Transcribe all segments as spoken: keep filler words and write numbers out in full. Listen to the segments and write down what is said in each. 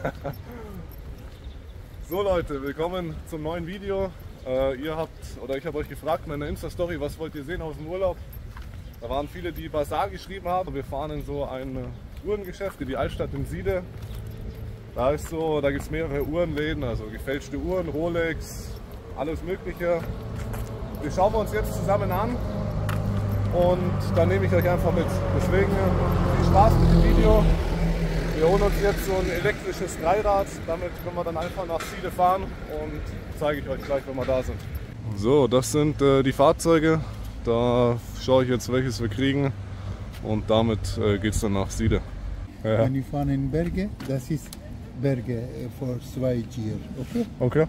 So Leute, willkommen zum neuen Video. Äh, ihr habt, oder ich habe euch gefragt in meiner Insta-Story, was wollt ihr sehen aus dem Urlaub? Da waren viele, die Basar geschrieben haben. Wir fahren in so ein Uhrengeschäft in die Altstadt in Siede. Da ist so, da gibt es mehrere Uhrenläden, also gefälschte Uhren, Rolex, alles Mögliche. Die schauen wir uns jetzt zusammen an und dann nehme ich euch einfach mit. Deswegen viel Spaß mit dem Video. Wir holen uns jetzt so ein elektrisches Dreirad, damit können wir dann einfach nach Siede fahren und zeige ich euch gleich, wenn wir da sind. So, das sind äh, die Fahrzeuge. Da schaue ich jetzt, welches wir kriegen und damit äh, geht es dann nach Siede. Ja. Wenn wir fahren in Berge, das ist Berge für zwei Gier, okay? Okay.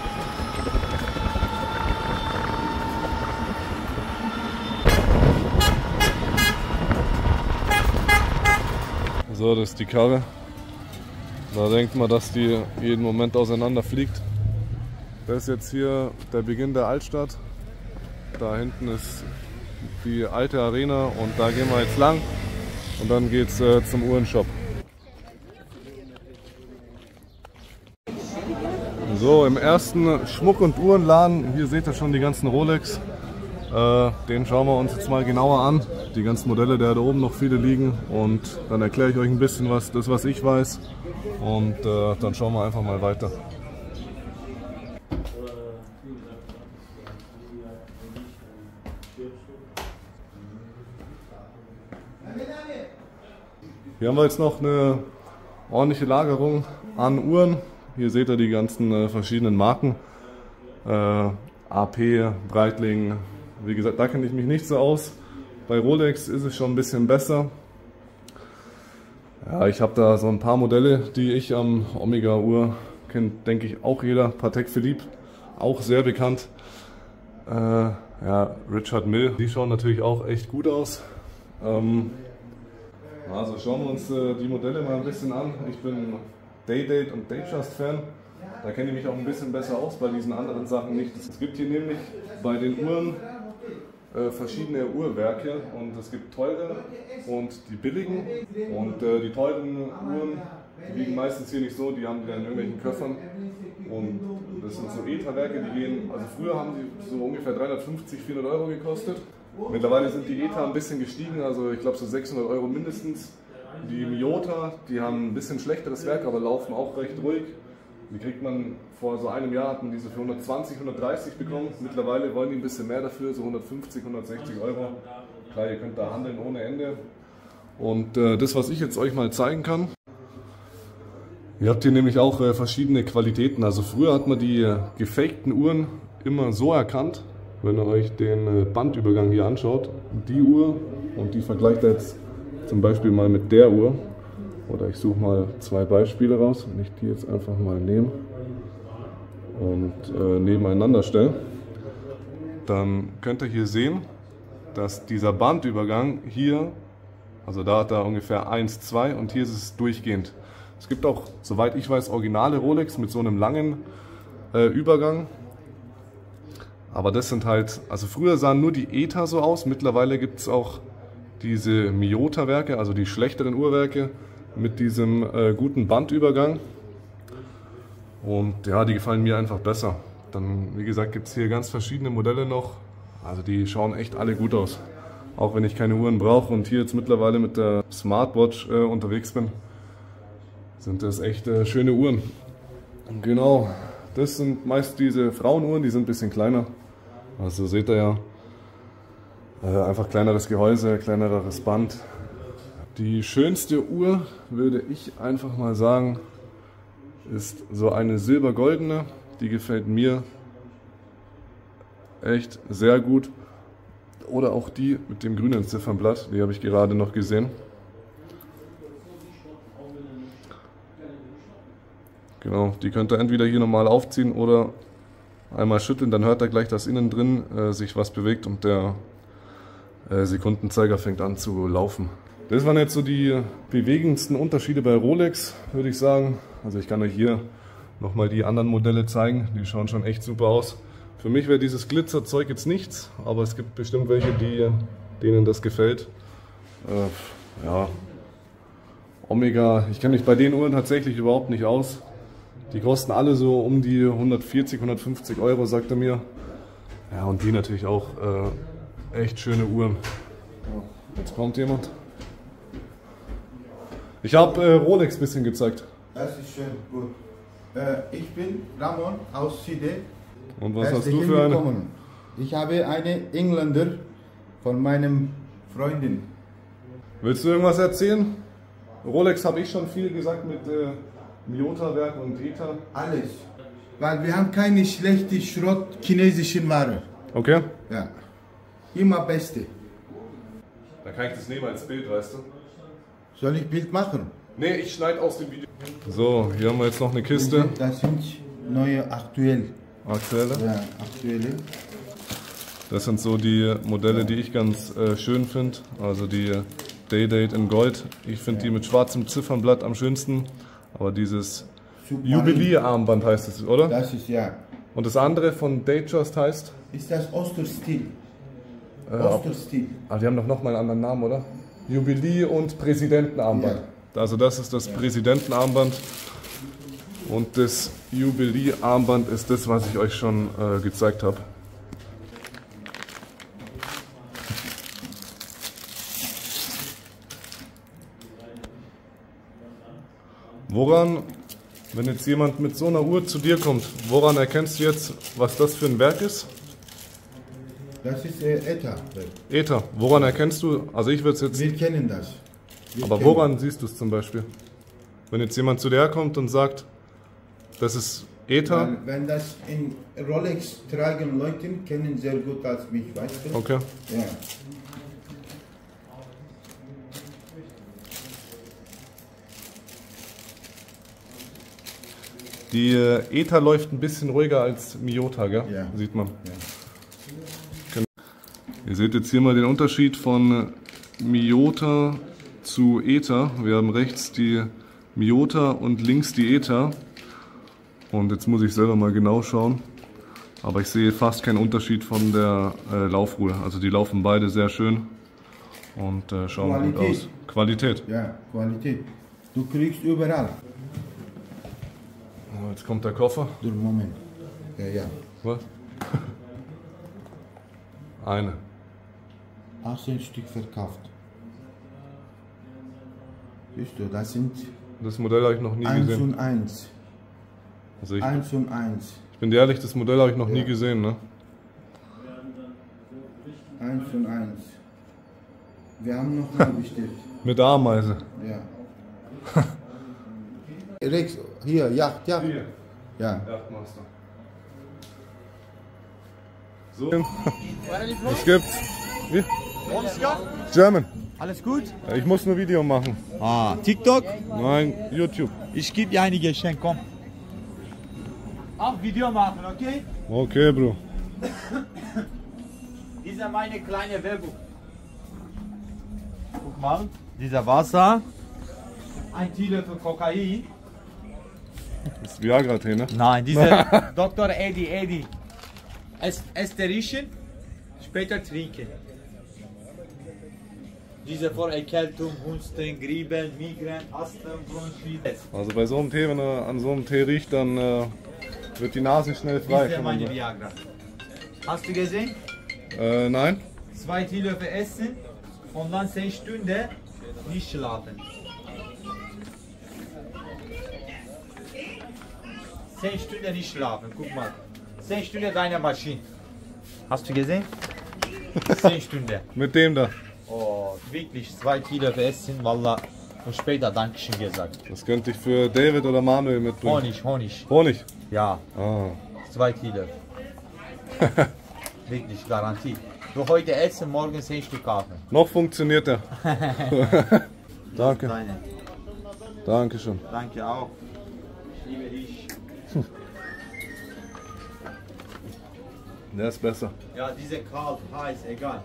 So, das ist die Karre. Da denkt man, dass die jeden Moment auseinander fliegt. Das ist jetzt hier der Beginn der Altstadt. Da hinten ist die alte Arena und da gehen wir jetzt lang. Und dann geht es äh, zum Uhrenshop. So, im ersten Schmuck- und Uhrenladen, hier seht ihr schon die ganzen Rolex. Äh, den schauen wir uns jetzt mal genauer an. Die ganzen Modelle, der da oben noch viele liegen. Und dann erkläre ich euch ein bisschen was, das was ich weiß. Und äh, dann schauen wir einfach mal weiter. Hier haben wir jetzt noch eine ordentliche Lagerung an Uhren. Hier seht ihr die ganzen äh, verschiedenen Marken. Äh, A P, Breitling. Wie gesagt, da kenne ich mich nicht so aus. Bei Rolex ist es schon ein bisschen besser. Ja, ich habe da so ein paar Modelle, die ich am Omega-Uhr kennt, denke ich auch jeder. Patek Philippe, auch sehr bekannt. Äh, ja, Richard Mille, die schauen natürlich auch echt gut aus. Ähm, also schauen wir uns äh, die Modelle mal ein bisschen an. Ich bin Day-Date und Datejust Fan. Da kenne ich mich auch ein bisschen besser aus, bei diesen anderen Sachen nicht. Es gibt hier nämlich bei den Uhren äh, verschiedene Uhrwerke und es gibt teure und die billigen. Und äh, die teuren Uhren, die liegen meistens hier nicht so, die haben die dann in irgendwelchen Köffern. Und das sind so E T A-Werke, die gehen, also früher haben die so ungefähr dreihundertfünfzig, vierhundert Euro gekostet. Mittlerweile sind die E T A ein bisschen gestiegen, also ich glaube so sechshundert Euro mindestens. Die Miyota, die haben ein bisschen schlechteres Werk, aber laufen auch recht ruhig. Die kriegt man, vor so einem Jahr hatten diese für hundertzwanzig, hundertdreißig bekommen. Mittlerweile wollen die ein bisschen mehr dafür, so hundertfünfzig, hundertsechzig Euro. Klar, ihr könnt da handeln ohne Ende. Und äh, das, was ich jetzt euch mal zeigen kann, ihr habt hier nämlich auch äh, verschiedene Qualitäten. Also früher hat man die äh, gefakten Uhren immer so erkannt, wenn ihr euch den äh, Bandübergang hier anschaut, die Uhr und die vergleicht ihr jetzt zum Beispiel mal mit der Uhr. Oder ich suche mal zwei Beispiele raus, wenn ich die jetzt einfach mal nehme und äh, nebeneinander stelle, dann könnt ihr hier sehen, dass dieser Bandübergang hier, also da hat er ungefähr eins, zwei und hier ist es durchgehend. Es gibt auch, soweit ich weiß, originale Rolex mit so einem langen äh, Übergang. Aber das sind halt, also früher sahen nur die E T A so aus, mittlerweile gibt es auch diese Miyota-Werke, also die schlechteren Uhrwerke, mit diesem äh, guten Bandübergang und ja, die gefallen mir einfach besser. Dann, wie gesagt, gibt es hier ganz verschiedene Modelle noch, also die schauen echt alle gut aus. Auch wenn ich keine Uhren brauche und hier jetzt mittlerweile mit der Smartwatch äh, unterwegs bin, sind das echt äh, schöne Uhren. Genau, das sind meist diese Frauenuhren, die sind ein bisschen kleiner, also seht ihr ja, äh, einfach kleineres Gehäuse, kleineres Band. Die schönste Uhr, würde ich einfach mal sagen, ist so eine silbergoldene. Die gefällt mir echt sehr gut. Oder auch die mit dem grünen Ziffernblatt, die habe ich gerade noch gesehen. Genau, die könnt ihr entweder hier normal aufziehen oder einmal schütteln, dann hört ihr gleich, dass innen drin äh, sich was bewegt und der äh, Sekundenzeiger fängt an zu laufen. Das waren jetzt so die bewegendsten Unterschiede bei Rolex, würde ich sagen. Also ich kann euch hier nochmal die anderen Modelle zeigen, die schauen schon echt super aus. Für mich wäre dieses Glitzerzeug jetzt nichts, aber es gibt bestimmt welche, die, denen das gefällt. Äh, ja. Omega, ich kenne mich bei den Uhren tatsächlich überhaupt nicht aus. Die kosten alle so um die hundertvierzig, hundertfünfzig Euro, sagt er mir. Ja, und die natürlich auch äh, echt schöne Uhren. Jetzt kommt jemand. Ich habe äh, Rolex ein bisschen gezeigt. Das ist schön, gut. Äh, ich bin Ramon aus Side. Und was hast du für eine? Willkommen. Ich habe eine Engländer von meinem Freundin. Willst du irgendwas erzählen? Rolex habe ich schon viel gesagt mit äh, Miyota-Werk und ETA. Alles. Weil wir haben keine schlechte Schrott chinesischen Ware. Okay. Ja. Immer beste. Da kann ich das nehmen als Bild, weißt du? Soll ich Bild machen? Nee, ich schneide aus dem Video. So, hier haben wir jetzt noch eine Kiste. Das sind neue aktuell. Aktuelle. Ja, aktuelle. Das sind so die Modelle, die ich ganz äh, schön finde. Also die Day-Date in Gold. Ich finde die mit schwarzem Ziffernblatt am schönsten. Aber dieses Jubiläarmband heißt es, oder? Das ist ja. Und das andere von Datejust heißt? Ist das Osterstil? Äh, Osterstil. Ah, die haben doch nochmal einen anderen Namen, oder? Jubiläe- und Präsidentenarmband. Ja. Also das ist das ja. Präsidentenarmband. Und das Jubiläarmband ist das, was ich euch schon äh, gezeigt habe. Woran, wenn jetzt jemand mit so einer Uhr zu dir kommt, woran erkennst du jetzt, was das für ein Werk ist? Das ist äh, ETA. ETA. Woran erkennst du? Also ich würde es jetzt. Wir kennen das. Wir aber kennen. woran siehst du es zum Beispiel? Wenn jetzt jemand zu dir kommt und sagt, das ist ETA. Weil, wenn das in Rolex tragen Leute kennen sehr gut als mich, weißt du? Okay. Ja. Die äh, ETA läuft ein bisschen ruhiger als Miyota, gell? Ja. Sieht man. Ja. Ihr seht jetzt hier mal den Unterschied von Miyota zu ETA. Wir haben rechts die Miyota und links die ETA. Und jetzt muss ich selber mal genau schauen. Aber ich sehe fast keinen Unterschied von der äh, Laufruhe. Also die laufen beide sehr schön und äh, schauen Qualität. gut aus. Qualität. Ja, Qualität. Du kriegst überall. Oh, jetzt kommt der Koffer. Du, Moment. Ja, ja. Was? Eine. achtzehn Stück verkauft. Siehst du, das sind Das Modell habe ich noch nie eins gesehen. und eins. Also ich, eins und eins. ich bin dir ehrlich, das Modell habe ich noch nie Ja. gesehen. Ne? eins und eins. Wir haben noch mal bestellt. Mit Ameise. Ja. Rex, hier, Yacht, Yacht. Hier. Ja. Yachtmaster. So. Was gibt's? Wie? German. Alles gut? Ja, ich muss nur Video machen. Ah, TikTok? Nein, YouTube. Ich gebe dir ein Geschenk, komm. Auch Video machen, okay? Okay, Bro. Diese ist meine kleine Werbung. Guck mal, dieser Wasser. Ein Teelöffel Kokain. Das ist Viagra-Tee, ne? Nein, dieser Doktor Eddie Eddie. Es, erst riechen, später trinken. Diese vor Erkältung, Husten, Grieben, Migräne, Asthma, Bronchitis. Also bei so einem Tee, wenn er an so einem Tee riecht, dann äh, wird die Nase schnell frei. Diese kann man meine sagen. Viagra. Hast du gesehen? Äh, nein. Zwei Teelöffel essen und dann zehn Stunden nicht schlafen. Zehn Stunden nicht schlafen, guck mal. Zehn Stunden deine Maschine. Hast du gesehen? Zehn Stunden. Mit dem da. Oh, wirklich zwei Teelöffel essen, wallah. Und später Dankeschön gesagt. Das könnte ich für David oder Manuel mitbringen. Honig, Honig. Honig? Ja, Ah. zwei Teelöffel. Wirklich, Garantie. Du heute essen, morgen zehn Stück kaufen. Noch funktioniert er. Danke. Deine. Dankeschön. Danke auch. Ich liebe dich. Der ist besser. Ja, diese kalt, heiß, egal.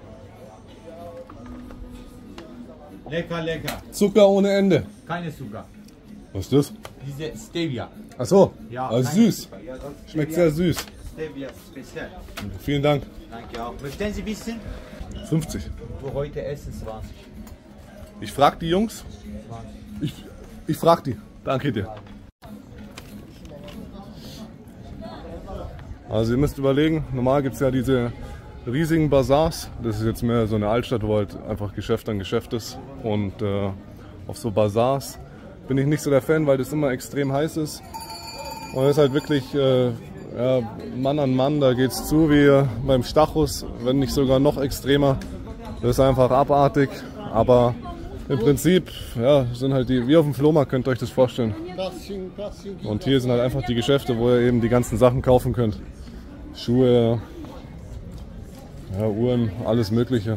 Lecker, lecker. Zucker ohne Ende. Keine Zucker. Was ist das? Diese Stevia. Ach so. Ja, also keine süß. Zucker. Ja, das ist Schmeckt Stevia. sehr süß. Stevia speziell. Vielen Dank. Danke auch. Möchten Sie wissen? fünfzig. Du heute essen zwanzig. Ich frage die Jungs. zwanzig. Ich, Ich frag die. Danke dir. Also ihr müsst überlegen, normal gibt es ja diese riesigen Bazars. Das ist jetzt mehr so eine Altstadt, wo halt einfach Geschäft an Geschäft ist. Und äh, auf so Bazars bin ich nicht so der Fan, weil das immer extrem heiß ist. Und es ist halt wirklich äh, ja, Mann an Mann, da geht es zu wie beim Stachus, wenn nicht sogar noch extremer. Das ist einfach abartig, aber im Prinzip ja, sind halt die, wie auf dem Flohmarkt, könnt ihr euch das vorstellen. Und hier sind halt einfach die Geschäfte, wo ihr eben die ganzen Sachen kaufen könnt. Schuhe, ja, Uhren, alles Mögliche.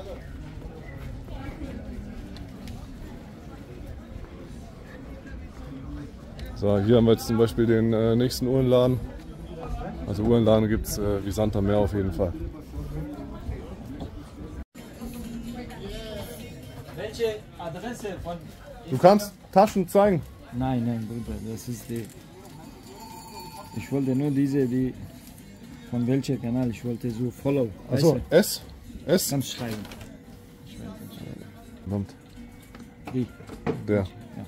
So, hier haben wir jetzt zum Beispiel den äh, nächsten Uhrenladen. Also Uhrenladen gibt es äh, wie Sand am Meer auf jeden Fall. Welche Adresse von... Du kannst Taschen zeigen. Nein, nein, Bruder, das ist die... Ich wollte nur diese, die... Von welchem Kanal? Ich wollte so follow. Achso, Weißt S? S? du? Kannst schreiben. Ich weiß nicht. Verdammt. Die. Der.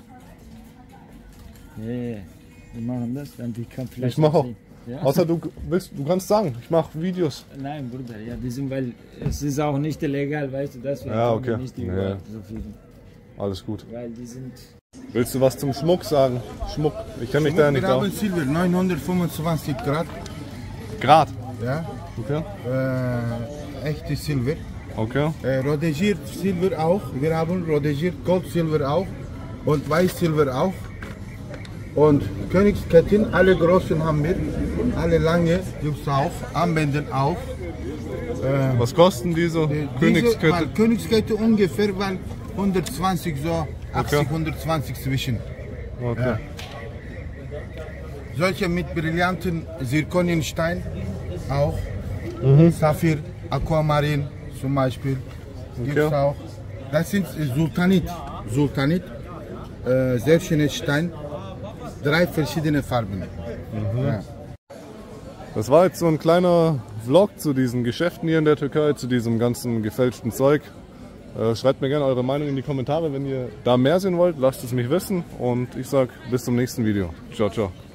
Ja, ja, wir machen das, dann die kann vielleicht... Ich mache auch. sehen. Ja? Außer du willst, du kannst sagen, ich mache Videos. Nein, Bruder, ja, die sind, weil es ist auch nicht illegal, weißt du, deswegen Ja, können wir okay. nicht die Ja. Uhr so fliegen. Alles gut. Weil die sind... Willst du was zum Schmuck sagen? Schmuck. Ich kenne mich da ja nicht Wir aus. haben Silber, neunhundertfünfundzwanzig Grad. Grad. Ja, Okay. äh, echte Silber. Okay. Äh, Rodegiert Silber auch. Wir haben Rodegiert Gold Silber auch und Weiß Silber auch. Und Königsketten, alle großen haben wir, alle lange gibt es auch, Armbänder auch. Äh, Was kosten diese diese, Königskette? weil Königskette ungefähr weil hundertzwanzig, so achtzig, hundertzwanzig zwischen. Okay. Ja. Solche mit Brillanten, Zirconienstein auch, Saphir, Aquamarin zum Beispiel gibt es Okay. auch. Das sind Sultanit, Sultanit, äh, sehr schönes Stein, drei verschiedene Farben. Ja. Das war jetzt so ein kleiner Vlog zu diesen Geschäften hier in der Türkei, zu diesem ganzen gefälschten Zeug. Äh, schreibt mir gerne eure Meinung in die Kommentare, wenn ihr da mehr sehen wollt, lasst es mich wissen und ich sag bis zum nächsten Video. Ciao, ciao.